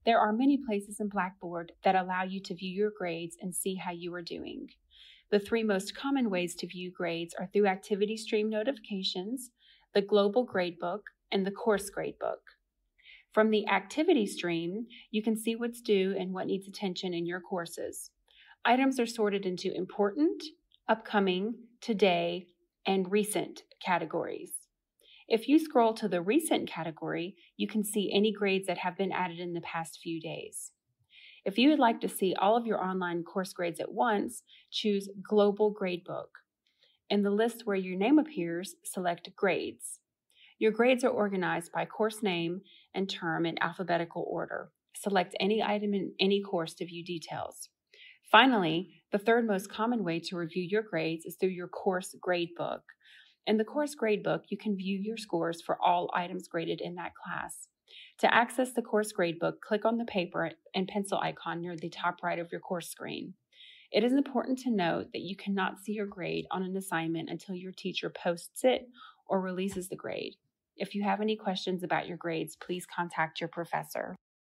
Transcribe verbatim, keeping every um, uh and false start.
There are many places in Blackboard that allow you to view your grades and see how you are doing. The three most common ways to view grades are through activity stream notifications, the global gradebook, and the course gradebook. From the activity stream, you can see what's due and what needs attention in your courses. Items are sorted into important, upcoming, today, and recent categories. If you scroll to the recent category, you can see any grades that have been added in the past few days. If you would like to see all of your online course grades at once, choose Global Gradebook. In the list where your name appears, select Grades. Your grades are organized by course name and term in alphabetical order. Select any item in any course to view details. Finally, the third most common way to review your grades is through your course gradebook. In the course gradebook, you can view your scores for all items graded in that class. To access the course gradebook, click on the paper and pencil icon near the top right of your course screen. It is important to note that you cannot see your grade on an assignment until your teacher posts it or releases the grade. If you have any questions about your grades, please contact your professor.